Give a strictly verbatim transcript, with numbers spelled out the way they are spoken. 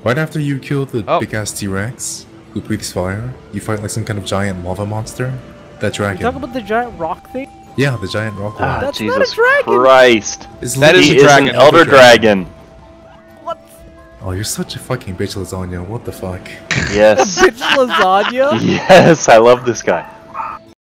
Right after you kill the Oh. big ass T-Rex who breathes fire, you fight like some kind of giant lava monster. That dragon. You talk about the giant rock thing? Yeah, the giant rock one. Ah, That's Jesus not a dragon! Christ! It's That is He a is dragon. an elder dragon. What? Oh, you're such a fucking bitch, lasagna. What the fuck? Yes. Bitch lasagna? Yes, I love this guy.